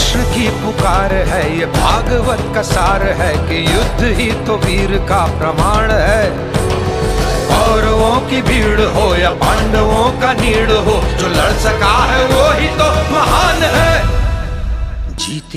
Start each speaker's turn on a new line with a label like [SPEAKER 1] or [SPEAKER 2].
[SPEAKER 1] कृष्ण की पुकार है, ये भागवत का सार है कि युद्ध ही तो वीर का प्रमाण है। कौरवों की भीड़ हो या पांडवों का नीड़ हो, जो लड़ सके